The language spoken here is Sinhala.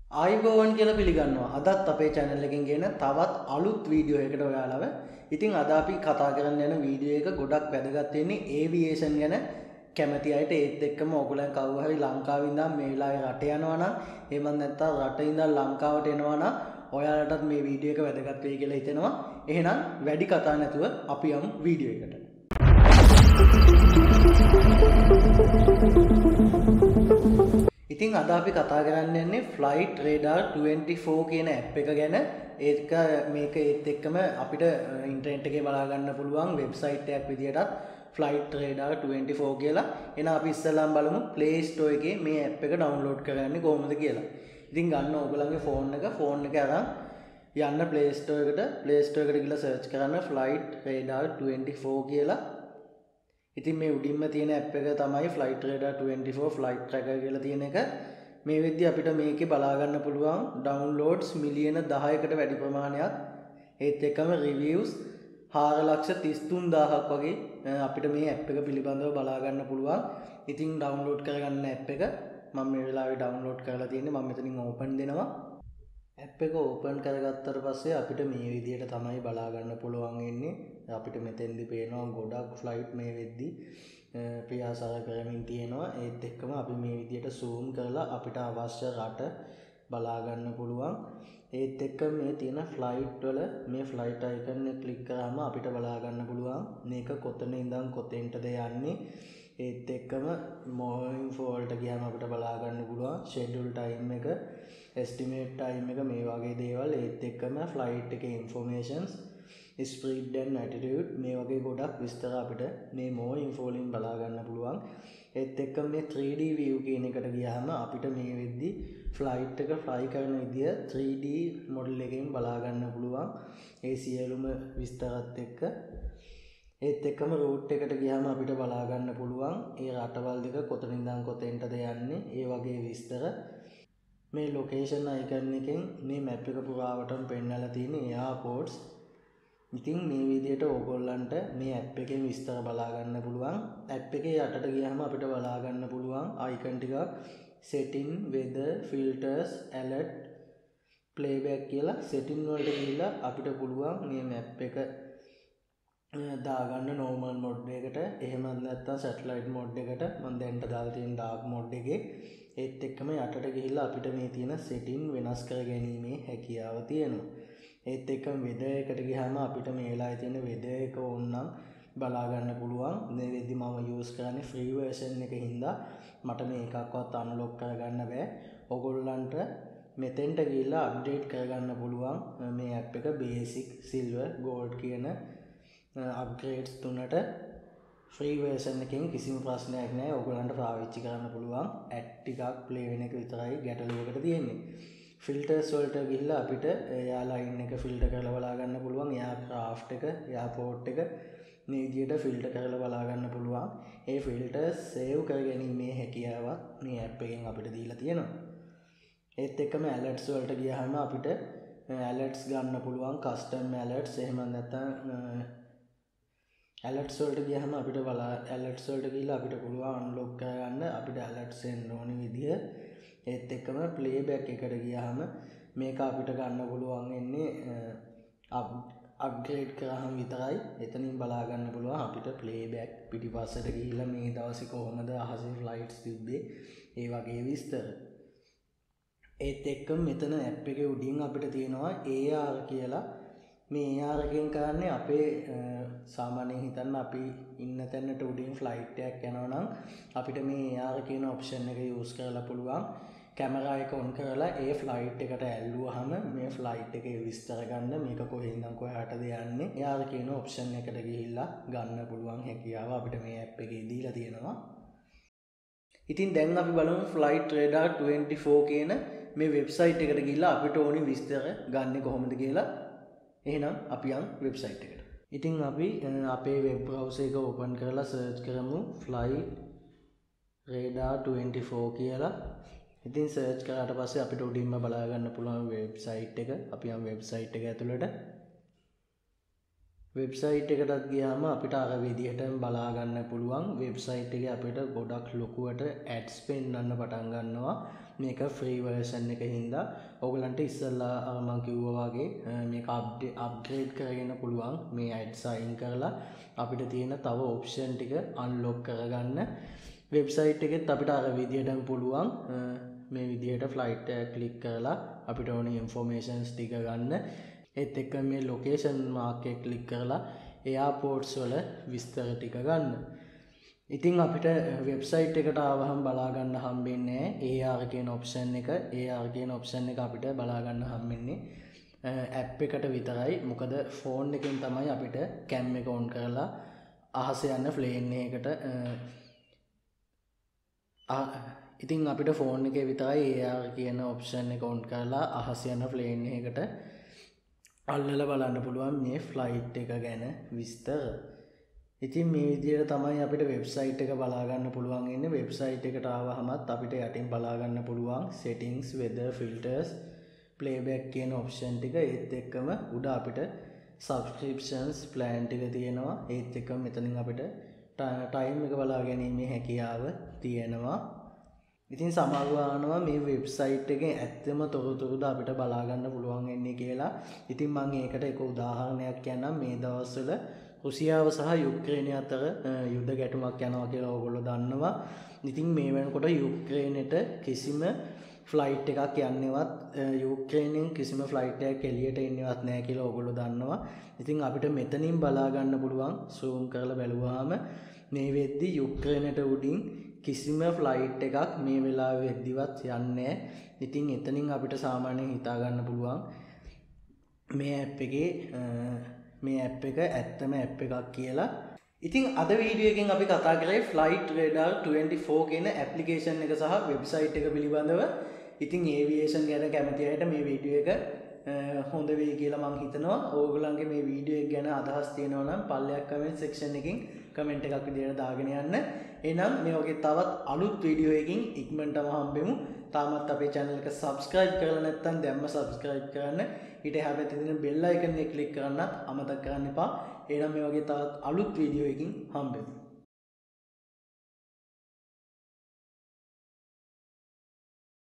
ආයුබෝවන් කියලා පිළිගන්නවා. අදත් අපේ channel එකෙන් ගෙන තවත් අලුත් වීඩියෝ එකකට ඔයාලව. ඉතින් අද අපි කතා කරන්න යන වීඩියෝ එක ගොඩක් වැදගත් වෙන්නේ ඒවියේෂන් ගැන කැමති අයට ඒත් එක්කම ඔයගොල්ලන් කවුරු හරි ලංකාවේ ඉඳන් මේ වෙලාවේ රට යනවා නම් එහෙම නැත්නම් රට ඉඳන් ලංකාවට එනවා නම් ඔයාලටත් මේ වීඩියෝ එක වැදගත් වෙයි කියලා හිතෙනවා. එහෙනම් වැඩි කතා නැතුව අපි යමු වීඩියෝ එකට. ඉතින් අද අපි කතා කරන්න යන්නේ Flight Radar 24 කියන ඇප් එක ගැන. ඒක මේක ඒත් එක්කම අපිට ඉන්ටර්නෙට් එකේ බලා ගන්න පුළුවන් වෙබ්සයිට් එකක් විදියටත් Flight Radar 24 කියලා. එහෙනම් අපි ඉස්සෙල්ලාම බලමු Play Store එකේ මේ ඇප් එක ඩවුන්ලෝඩ් කරගන්නේ කොහොමද කියලා. ඉතින් ගන්න ඕගොල්ලන්ගේ ෆෝන් එක අරන් යන්න Play Store එකට ගිහලා සර්ච් කරන්න Flight Radar 24 කියලා. ඉතින් මේ උඩින්ම තියෙන ඇප් එක තමයි Flight Radar 24 Flight Tracker කියලා තියෙන එක. මේ වෙද්දි අපිට මේකේ බලා ගන්න පුළුවන් downloads මිලියන 10කට වැඩි ප්‍රමාණයක්. ඒත් එක්කම reviews 4,33,000ක් වගේ අපිට මේ ඇප් එක පිළිබඳව බලා ගන්න පුළුවන්. ඉතින් download කරගන්න ඇප් එක මම මේ වෙලාවේ download කරලා තියෙන්නේ. මම මෙතනින් open දෙනවා. ඇප් එක ඕපන් කරගත්තට පස්සේ අපිට මේ විදිහට තමයි බලා ගන්න පුළුවන් වෙන්නේ. අපිට මෙතෙන්දි පේනවා ගොඩක් ෆ්ලයිට් මේ වෙද්දි ප්‍රියාසර කරමින් තියෙනවා. ඒත් එක්කම අපි මේ විදිහට zoom කරලා අපිට අවශ්‍ය රට බලා ගන්න පුළුවන්. ඒත් එක්ක මේ තියෙන ෆ්ලයිට් වල මේ ෆ්ලයිට් අයිකන් එක ක්ලික් කරාම අපිට බලා ගන්න පුළුවන් මේක කොතන ඉඳන් කොතෙන්ටද යන්නේ. ඒත් එක්කම more info වලට ගියාම අපිට බලා ගන්න පුළුවන් schedule time එක, estimate time එක, මේ වගේ දේවල්. ඒත් එක්කම flight එකේ informations, speed and altitude, මේ වගේ ගොඩක් විස්තර අපිට මේ more info වලින් බලා ගන්න පුළුවන්. ඒත් එක්කම මේ 3D view කියන එකට ගියාම අපිට මේ වෙද්දි flight එක fly කරන විදිය 3D model එකෙන් බලා ගන්න පුළුවන්. ඒ සියලුම විස්තරත් එක්ක ඒත් එක්කම රූට් එකට ගියාම අපිට බලා ගන්න පුළුවන් ඒ රටවල් දෙක කොතන ඉඳන් කොතෙන්ටද යන්නේ, ඒ වගේ විස්තර. මේ ලොකේෂන් අයිකන් එකෙන් මේ මැප් එක පුරාවටම පෙන්නලා තියෙන එයාපෝට්ස්. ඉතින් මේ විදිහට ඕගොල්ලන්ට මේ ඇප් එකෙන් විස්තර බලා ගන්න පුළුවන්. ඇප් එකේ යටට ගියාම අපිට බලා ගන්න පුළුවන් අයිකන් ටික setting, weather, filters, alert, playback කියලා setting වලට ගිහිල්ලා අපිට පුළුවන් මේ මැප් එක දාගන්න normal mode එකට. එහෙම නැත්නම් satellite mode එකට. මම දැන්ට දාලා තියෙන dark mode එකේ. ඒත් එක්කම යටට ගිහිල්ලා අපිට මේ තියෙන setting වෙනස් කර ගැනීමේ හැකියාව තියෙනවා. ඒත් එක්කම weather එකට ගියාම අපිට මේ වෙලාවේ තියෙන weather එක ඕනනම් බලා ගන්න පුළුවන්. මේ වෙද්දි මම use කරන්නේ free version එකකින් හින්දා මට මේකක්වත් unlock කරගන්න බෑ. ඔයගොල්ලන්ට මෙතෙන්ට ගිහිල්ලා update කරගන්න පුළුවන් මේ app එක basic, silver, gold කියන upgrades තුනට free version එකෙන් කිසිම ප්‍රශ්නයක් නැහැ. ඔයගොල්ලන්ට පාවිච්චි කරන්න පුළුවන්. ඇඩ් ටිකක් play වෙන එක විතරයි ගැටලුවකට තියෙන්නේ. filters වලට ගිහිල්ලා අපිට එයා line එක filter කරලා බලා ගන්න පුළුවන්. එයා craft එක, එයා port එක මේ විදිහට filter කරලා බලා ගන්න පුළුවන්. ඒ filters save කර ගැනීමේ හැකියාවක් මේ app එකෙන් අපිට දීලා තියෙනවා. ඒත් එක්කම alerts වලට ගියාම අපිට alerts ගන්න පුළුවන්, custom alerts. එහෙම නැත්නම් alerts වලට ගියාම අපිට alerts වලට ගිහලා අපිට පුළුවන් unlock කරගන්න අපිට alerts එන්න ඕන විදිය. ඒත් එක්කම playback එකට ගියාම මේක අපිට ගන්න පුළුවන් වෙන්නේ upgrade කරාම විතරයි. එතනින් බලා ගන්න පුළුවන් අපිට playback පිටිපස්සට ගිහිල්ලා මේ දවසේ කොහොමද අහසේ flights තිබ්බේ, ඒ වගේ විස්තර. ඒත් එක්කම මෙතන app එකේ උඩින් අපිට තියෙනවා AR කියලා. මේ AR එකෙන් කරන්නේ අපේ සාමාන්‍යයෙන් හිතන්න අපි ඉන්න තැනට උඩින් ෆ්ලයිට් එකක් යනවා නම් අපිට මේ AR කියන ඔප්ෂන් එක යූස් කරලා පුළුවන් කැමරා එක ඔන් කරලා ඒ ෆ්ලයිට් එකට ඇල්ලුවාම මේ ෆ්ලයිට් එකේ විස්තර ගන්න, මේක කොහේ ඉඳන් කොහාටද යන්නේ, AR කියන ඔප්ෂන් එකට ගිහිල්ලා ගන්න පුළුවන් හැකියාව අපිට මේ ඇප් එකේ දීලා තියෙනවා. ඉතින් දැන් අපි බලමු Flight Radar 24 කියන මේ වෙබ්සයිට් එකට ගිහිල්ලා අපිට ඕනි විස්තර ගන්න කොහොමද කියලා. එහෙනම් අපි යන් වෙබ්සයිට් එකට. ඉතින් අපි අපේ වෙබ් බ්‍රවුසර් එක ඕපන් කරලා සර්ච් කරමු Flight Radar 24 කියලා. ඉතින් සර්ච් කරාට පස්සේ අපිට උඩින්ම බලා ගන්න පුළුවන් වෙබ්සයිට් එක. අපි යන් වෙබ්සයිට් එක ඇතුළට. වෙබ්සයිට් එකටත් ගියාම අපිට අර විදිහටම බලා ගන්න පුළුවන්. වෙබ්සයිට් එකේ අපිට ගොඩක් ලොකුවට ඇඩ්ස් පෙන්වන්න පටන් ගන්නවා. මේක ෆ්‍රී වර්ෂන් එක හින්දා ඔයගලන්ට ඉස්සෙල්ලා මම කිව්වා වගේ මේක අප්ග්‍රේඩ් කරගෙන පුළුවන් මේ ඇඩ් සයින් කරලා අපිට තියෙන තව ඔප්ෂන් ටික අන්ලොක් කරගන්න වෙබ්සයිට් එකෙත් අපිට අර විදිහටම පුළුවන් මේ විදිහට ෆ්ලයිට් එක ක්ලික් කරලා අපිට ඕන ඉන්ෆෝමේෂන්ස් ටික ගන්න ඒත් එක්ක මේ ලොකේෂන් මාක් එක ක්ලික් කරලා එයාපෝර්ට්ස් වල විස්තර ටික ගන්න. ඉතින් අපිට වෙබ්සයිට් එකට ආවහම බලා ගන්න හම්බෙන්නේ AR කියන ඔප්ෂන් එක. AR කියන ඔප්ෂන් එක අපිට බලා ගන්න හම්බෙන්නේ ඇප් එකට විතරයි. මොකද ෆෝන් එකෙන් තමයි අපිට කැම් එක ඔන් කරලා අහස යන ප්ලේන් එකකට ඉතින් අපිට ෆෝන් එකේ විතරයි AR කියන ඔප්ෂන් එක ඔන් කරලා අහස යන ප්ලේන් එකකට අල්ලලා බලන්න පුළුවන් මේ ෆ්ලයිට් එක ගැන විස්තර. ඉතින් මේ විදිහට තමයි අපිට වෙබ්සයිට් එක බලා ගන්න පුළුවන් ඉන්නේ. වෙබ්සයිට් එකට ආවහමත් අපිට යටින් බලා ගන්න පුළුවන් settings, weather, filters, playback කියන ඔප්ෂන් ටික. ඒත් එක්කම උඩ අපිට subscriptions plan ටික තියෙනවා. ඒත් එක්කම මෙතනින් අපිට time එක බලා ගැනීමේ හැකියාව තියෙනවා. ඉතින් සමහරවනවා මේ වෙබ්සයිට් එකේ ඇත්තම තොරතුරුද අපිට බලා ගන්න පුළුවන් වෙන්නේ කියලා. ඉතින් මම ඒකට එක උදාහරණයක් කියන්නම්. මේ දවස්වල රුසියාව සහ යුක්‍රේනය අතර යුද්ධ ගැටුමක් යනවා කියලා ඕගොල්ලෝ දන්නවා. ඉතින් මේ වෙනකොට යුක්‍රේනයට කිසිම ෆ්ලයිට් එකක් යන්නේවත් යුක්‍රේනයෙන් කිසිම ෆ්ලයිට් එකක් එළියට එන්නේවත් නැහැ කියලා ඕගොල්ලෝ දන්නවා. ඉතින් අපිට මෙතනින් බලා ගන්න පුළුවන් zoom කරලා බැලුවාම මේ වෙද්දි යුක්‍රේනයට උඩින් කිසිම ෆ්ලයිට් එකක් මේ වෙලාවේ වෙද්දිවත් යන්නේ නැහැ. ඉතින් එතනින් අපිට සාමාන්‍යයෙන් හිතා ගන්න පුළුවන් මේ ඇප් එක ඇත්තම ඇප් එකක් කියලා. ඉතින් අද වීඩියෝ එකෙන් අපි කතා කරේ Flight Radar 24 කියන ඇප්ලිකේෂන් එක සහ වෙබ්සයිට් එක පිළිබඳව. ඉතින් ඒවියේෂන් ගැන කැමති අයට මේ වීඩියෝ එක හොඳ වෙයි කියලා මම හිතනවා. ඕගොල්ලන්ගේ මේ වීඩියෝ එක ගැන අදහස් තියෙනවා නම් පල්ලෙයක් කමෙන්ට් සෙක්ෂන් එකකින් කමෙන්ට් එකක් විදියට දාගෙන යන්න. එහෙනම් මේ වගේ තවත් අලුත් වීඩියෝ එකකින් ඉක්මනටම හම්බෙමු. තාමත් අපේ channel එක subscribe කරලා නැත්නම් දැම්ම subscribe කරන්න. ඊට එහා පැත්තේ තියෙන bell icon එක click කරන්නත් අමතක කරන්න එපා. එහෙනම් මේ වගේ තවත් අලුත් වීඩියෝ එකකින් හම්බෙමු.